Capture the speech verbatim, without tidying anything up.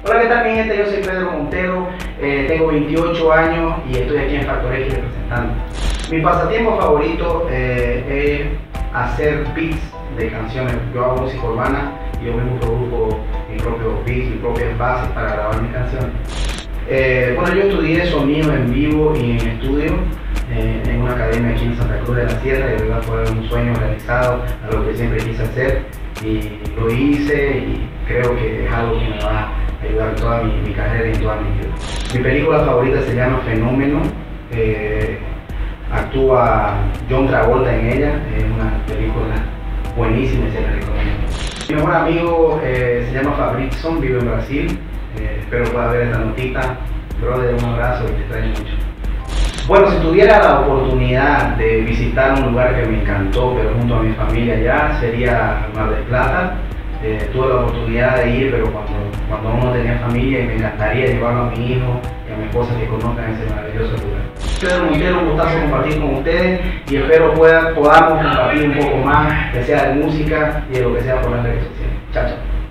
Hola, ¿qué tal mi gente? Yo soy Pedro Montero, eh, tengo veintiocho años y estoy aquí en Factor X representando. Mi pasatiempo favorito eh, es hacer beats de canciones. Yo hago música urbana y yo mismo produzco mis propios beats, mis propias bases para grabar mis canciones. Eh, bueno, yo estudié sonido en vivo y en estudio eh, en una academia aquí en Santa Cruz de la Sierra, y de verdad fue un sueño realizado, a lo que siempre quise hacer, y lo hice y creo que es algo que me va a ayudar en toda mi, mi carrera y en toda mi vida. Mi película favorita se llama Fenómeno, eh, actúa John Travolta en ella, es una película buenísima y se la recomiendo. Mi mejor amigo eh, se llama Fabrizio, vive en Brasil, eh, espero pueda ver esta notita. Brother, un abrazo y te extraño mucho. Bueno, si tuviera la oportunidad de visitar un lugar que me encantó, pero junto a mi familia ya, sería Mar del Plata. Eh, tuve la oportunidad de ir, pero cuando, cuando aún no tenía familia, y me encantaría llevarlo a mi hijo y a mi esposa que conozcan ese maravilloso lugar. Pedro Montero, un gustazo compartir con ustedes y espero pueda, podamos compartir un poco más, que sea de música y de lo que sea por las redes sociales. Chao, chao.